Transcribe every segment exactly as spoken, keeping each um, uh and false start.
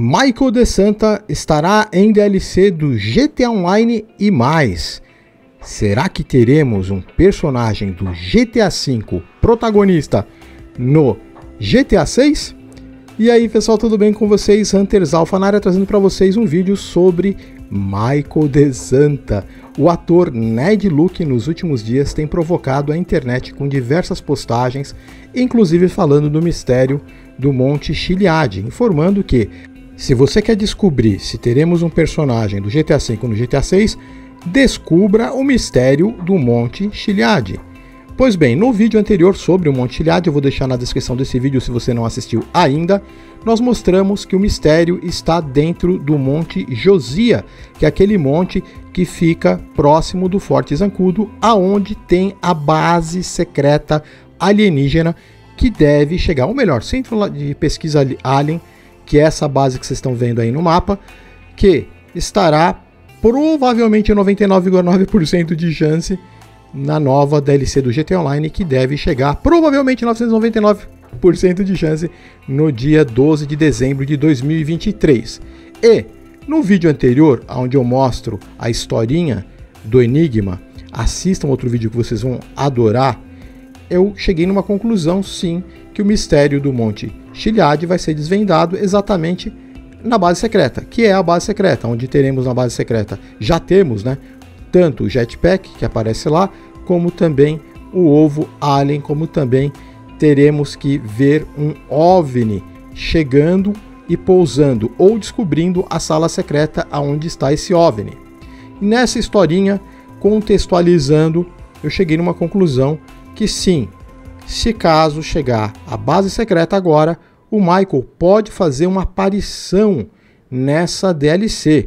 Michael De Santa estará em D L C do G T A Online e mais. Será que teremos um personagem do G T A cinco protagonista no G T A seis? E aí pessoal, tudo bem com vocês? Hunters Alpha na área, trazendo para vocês um vídeo sobre Michael De Santa. O ator Ned Luke nos últimos dias tem provocado a internet com diversas postagens, inclusive falando do mistério do Monte Chiliad, informando que se você quer descobrir se teremos um personagem do G T A cinco no G T A seis, descubra o mistério do Monte Chiliad. Pois bem, no vídeo anterior sobre o Monte Chiliad, eu vou deixar na descrição desse vídeo se você não assistiu ainda, nós mostramos que o mistério está dentro do Monte Josia, que é aquele monte que fica próximo do Forte Zancudo, aonde tem a base secreta alienígena que deve chegar, ou melhor, Centro de Pesquisa Alien, que é essa base que vocês estão vendo aí no mapa, que estará provavelmente noventa e nove vírgula nove por cento de chance na nova D L C do G T A Online, que deve chegar provavelmente novecentos e noventa e nove por cento de chance no dia doze de dezembro de dois mil e vinte e três. E no vídeo anterior, onde eu mostro a historinha do Enigma, assistam outro vídeo que vocês vão adorar, eu cheguei numa conclusão, sim, que o mistério do Monte Chiliad vai ser desvendado exatamente na base secreta, que é a base secreta, onde teremos na base secreta, já temos, né, tanto o jetpack que aparece lá, como também o ovo alien, como também teremos que ver um OVNI chegando e pousando, ou descobrindo a sala secreta aonde está esse OVNI. Nessa historinha, contextualizando, eu cheguei numa conclusão que sim, se caso chegar a base secreta agora, o Michael pode fazer uma aparição nessa D L C.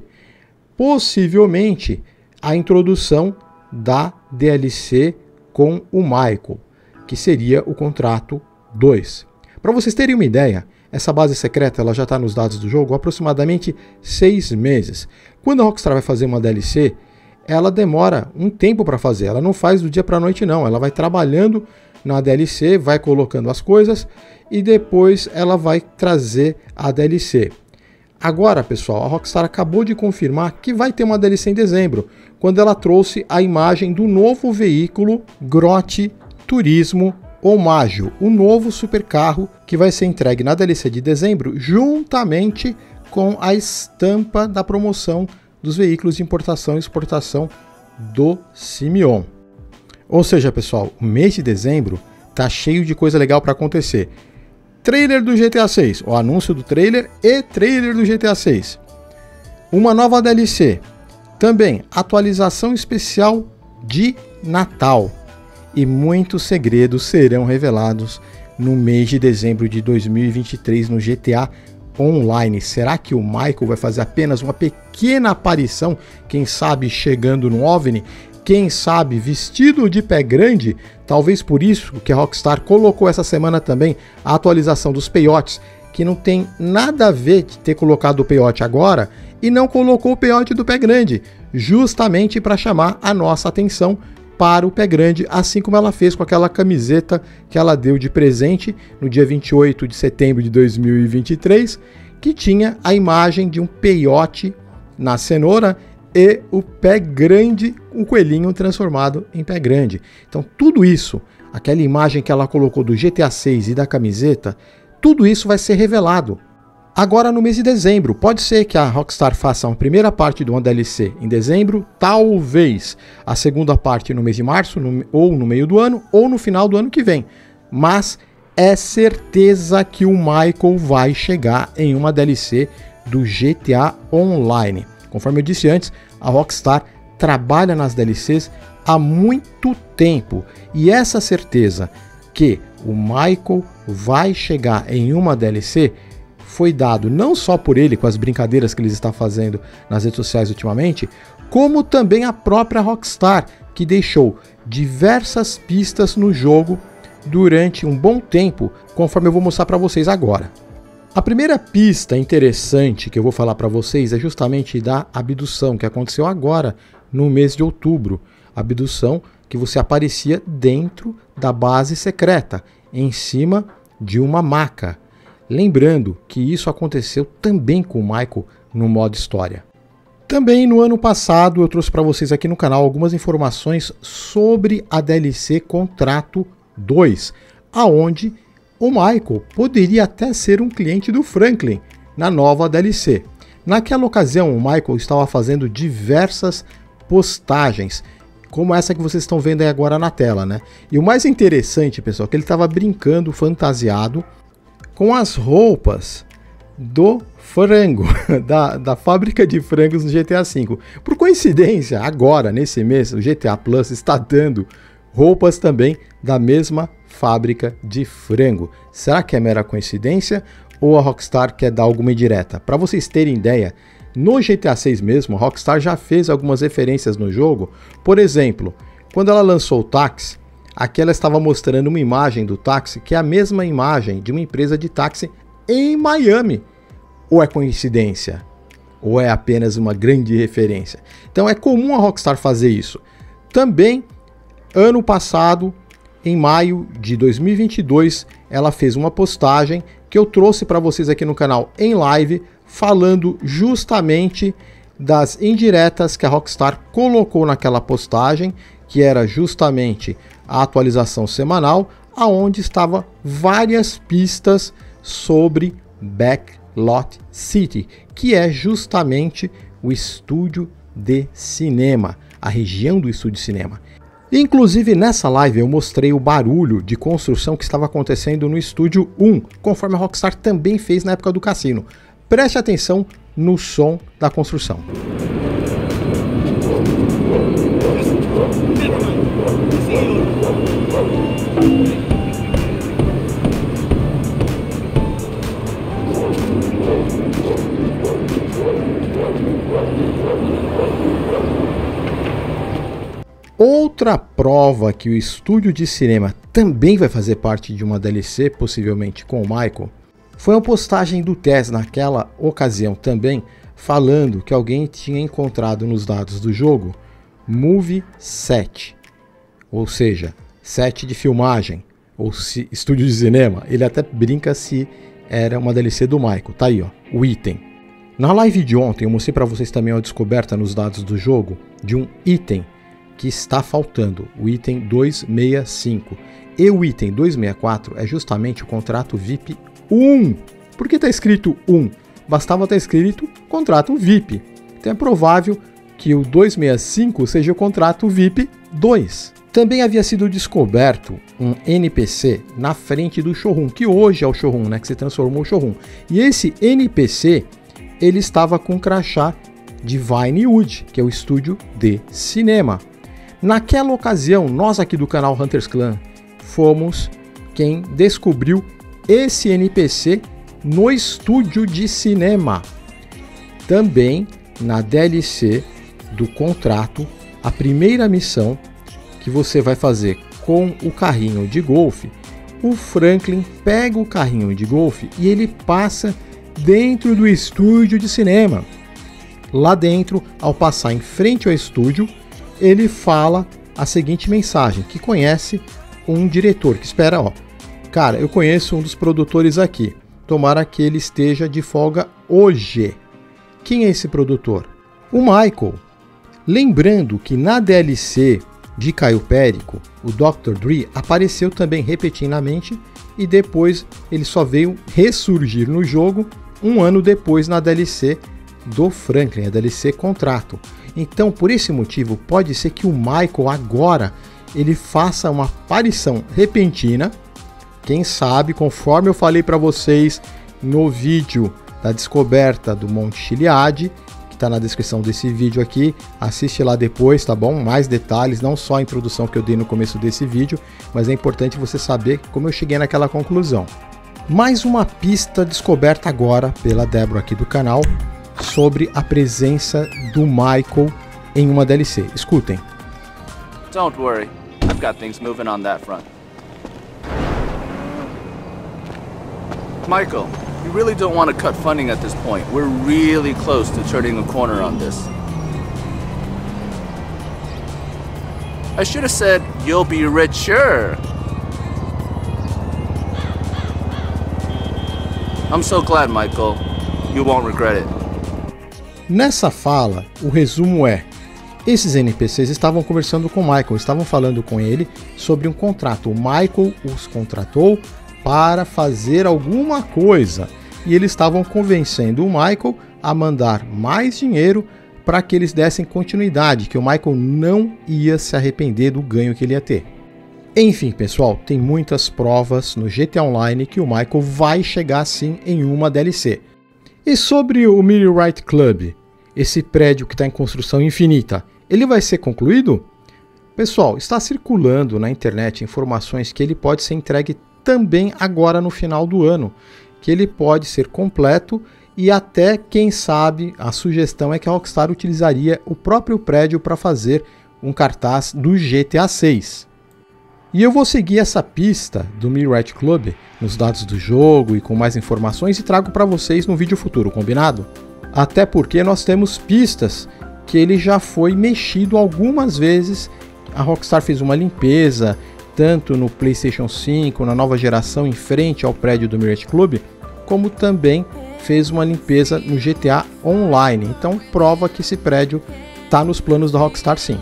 Possivelmente a introdução da D L C com o Michael, que seria o contrato dois. Para vocês terem uma ideia, essa base secreta ela já está nos dados do jogo há aproximadamente seis meses. Quando a Rockstar vai fazer uma D L C, ela demora um tempo para fazer, ela não faz do dia para a noite não, ela vai trabalhando na D L C, vai colocando as coisas e depois ela vai trazer a D L C. Agora pessoal, a Rockstar acabou de confirmar que vai ter uma D L C em dezembro, quando ela trouxe a imagem do novo veículo Grote Turismo Omaggio, o novo supercarro que vai ser entregue na D L C de dezembro, juntamente com a estampa da promoção dos veículos de importação e exportação do Simeon. Ou seja, pessoal, o mês de dezembro tá cheio de coisa legal para acontecer. Trailer do G T A seis, o anúncio do trailer e trailer do G T A seis. Uma nova D L C. Também atualização especial de Natal. E muitos segredos serão revelados no mês de dezembro de dois mil e vinte e três no G T A Online. Será que o Michael vai fazer apenas uma pequena aparição, quem sabe chegando no OVNI? Quem sabe vestido de pé grande? Talvez por isso que a Rockstar colocou essa semana também a atualização dos peiotes, que não tem nada a ver de ter colocado o peiote agora e não colocou o peiote do pé grande, justamente para chamar a nossa atenção para o pé grande, assim como ela fez com aquela camiseta que ela deu de presente no dia vinte e oito de setembro de dois mil e vinte e três, que tinha a imagem de um peiote na cenoura e o pé grande, um coelhinho transformado em pé grande. Então tudo isso, aquela imagem que ela colocou do G T A seis e da camiseta, tudo isso vai ser revelado agora no mês de dezembro. Pode ser que a Rockstar faça uma primeira parte de uma D L C em dezembro, talvez a segunda parte no mês de março, no, ou no meio do ano, ou no final do ano que vem. Mas é certeza que o Michael vai chegar em uma D L C do G T A Online. Conforme eu disse antes, a Rockstar trabalha nas D L Cs há muito tempo. E essa certeza que o Michael vai chegar em uma D L C foi dado não só por ele, com as brincadeiras que ele está fazendo nas redes sociais ultimamente, como também a própria Rockstar, que deixou diversas pistas no jogo durante um bom tempo, conforme eu vou mostrar para vocês agora. A primeira pista interessante que eu vou falar para vocês é justamente da abdução, que aconteceu agora no mês de outubro. Abdução que você aparecia dentro da base secreta, em cima de uma maca. Lembrando que isso aconteceu também com o Michael no modo história. Também no ano passado eu trouxe para vocês aqui no canal algumas informações sobre a D L C Contrato dois, aonde o Michael poderia até ser um cliente do Franklin na nova D L C. Naquela ocasião o Michael estava fazendo diversas postagens, como essa que vocês estão vendo aí agora na tela, né? E o mais interessante, pessoal, é que ele estava brincando fantasiado com as roupas do frango, da, da fábrica de frangos no G T A cinco. Por coincidência, agora, nesse mês, o G T A Plus está dando roupas também da mesma fábrica de frango. Será que é mera coincidência ou a Rockstar quer dar alguma indireta? Para vocês terem ideia, no G T A seis mesmo, a Rockstar já fez algumas referências no jogo. Por exemplo, quando ela lançou o táxi, aqui ela estava mostrando uma imagem do táxi que é a mesma imagem de uma empresa de táxi em Miami. Ou é coincidência? Ou é apenas uma grande referência? Então é comum a Rockstar fazer isso. Também, ano passado, em maio de dois mil e vinte e dois, ela fez uma postagem que eu trouxe para vocês aqui no canal em live, falando justamente das indiretas que a Rockstar colocou naquela postagem, que era justamente a atualização semanal, aonde estava várias pistas sobre Backlot City, que é justamente o estúdio de cinema, a região do estúdio de cinema. Inclusive nessa live eu mostrei o barulho de construção que estava acontecendo no estúdio um, conforme a Rockstar também fez na época do cassino. Preste atenção no som da construção. Outra prova que o estúdio de cinema também vai fazer parte de uma D L C, possivelmente com o Michael, foi uma postagem do Tess naquela ocasião também, falando que alguém tinha encontrado nos dados do jogo Movie Set, ou seja, set de filmagem, ou se, estúdio de cinema. Ele até brinca se era uma D L C do Michael. Tá aí, ó, o item. Na live de ontem eu mostrei para vocês também a descoberta nos dados do jogo de um item que está faltando, o item duzentos e sessenta e cinco. E o item duzentos e sessenta e quatro é justamente o contrato V I P um. Por que está escrito um? Bastava estar escrito contrato V I P. Então é provável que o duzentos e sessenta e cinco seja o contrato V I P dois. Também havia sido descoberto um N P C na frente do showroom, que hoje é o showroom, né, que se transformou em showroom. E esse N P C, ele estava com crachá de Vinewood, que é o estúdio de cinema. Naquela ocasião, nós aqui do canal Hunters Clan fomos quem descobriu esse N P C no estúdio de cinema. Também na D L C do contrato, a primeira missão que você vai fazer com o carrinho de golfe, o Franklin pega o carrinho de golfe e ele passa dentro do estúdio de cinema. Lá dentro, ao passar em frente ao estúdio, ele fala a seguinte mensagem, que conhece um diretor, que espera, ó, cara, eu conheço um dos produtores aqui, tomara que ele esteja de folga hoje. Quem é esse produtor? O Michael. Lembrando que na D L C de Caio Perico, o doutor Dre apareceu também repetidamente e depois ele só veio ressurgir no jogo um ano depois na D L C do Franklin, a D L C Contrato. Então, por esse motivo, pode ser que o Michael agora ele faça uma aparição repentina. Quem sabe, conforme eu falei para vocês no vídeo da descoberta do Monte Chiliad, que está na descrição desse vídeo aqui, assiste lá depois, tá bom? Mais detalhes, não só a introdução que eu dei no começo desse vídeo, mas é importante você saber como eu cheguei naquela conclusão. Mais uma pista descoberta agora pela Débora aqui do canal, sobre a presença do Michael em uma D L C. Escutem. Don't worry, I've got things moving on that front. Michael, you really don't want to cut funding at this point. We're really close to turning a corner on this. I should have said, you'll be richer. I'm so glad, Michael. You won't regret it. Nessa fala, o resumo é: esses N P Cs estavam conversando com o Michael, estavam falando com ele sobre um contrato. O Michael os contratou para fazer alguma coisa e eles estavam convencendo o Michael a mandar mais dinheiro para que eles dessem continuidade, que o Michael não ia se arrepender do ganho que ele ia ter. Enfim, pessoal, tem muitas provas no G T A Online que o Michael vai chegar sim em uma D L C. E sobre o Meteorite Club, esse prédio que está em construção infinita, ele vai ser concluído? Pessoal, está circulando na internet informações que ele pode ser entregue também agora no final do ano, que ele pode ser completo e até, quem sabe, a sugestão é que a Rockstar utilizaria o próprio prédio para fazer um cartaz do G T A seis. E eu vou seguir essa pista do Meteorite Club nos dados do jogo e com mais informações e trago para vocês no vídeo futuro, combinado? Até porque nós temos pistas que ele já foi mexido algumas vezes. A Rockstar fez uma limpeza, tanto no PlayStation cinco, na nova geração, em frente ao prédio do Meteorite Club, como também fez uma limpeza no G T A Online. Então prova que esse prédio está nos planos da Rockstar sim.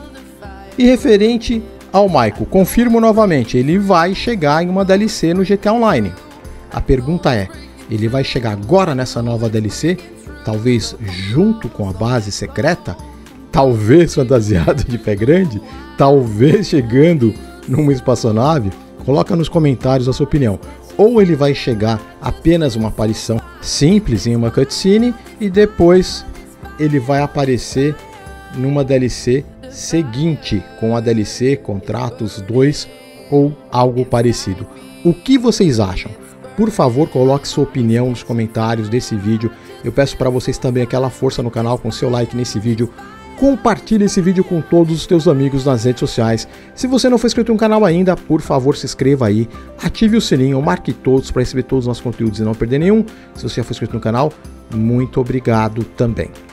E referente ao Michael, confirmo novamente, ele vai chegar em uma D L C no G T A Online. A pergunta é, ele vai chegar agora nessa nova D L C? Talvez junto com a base secreta? Talvez fantasiado de pé grande? Talvez chegando numa espaçonave? Coloca nos comentários a sua opinião. Ou ele vai chegar apenas uma aparição simples em uma cutscene e depois ele vai aparecer numa D L C seguinte, com a D L C Contratos dois ou algo parecido. O que vocês acham? Por favor, coloque sua opinião nos comentários desse vídeo. Eu peço para vocês também aquela força no canal com seu like nesse vídeo. Compartilhe esse vídeo com todos os teus amigos nas redes sociais. Se você não for inscrito no canal ainda, por favor, se inscreva aí. Ative o sininho, marque todos para receber todos os nossos conteúdos e não perder nenhum. Se você já for inscrito no canal, muito obrigado também.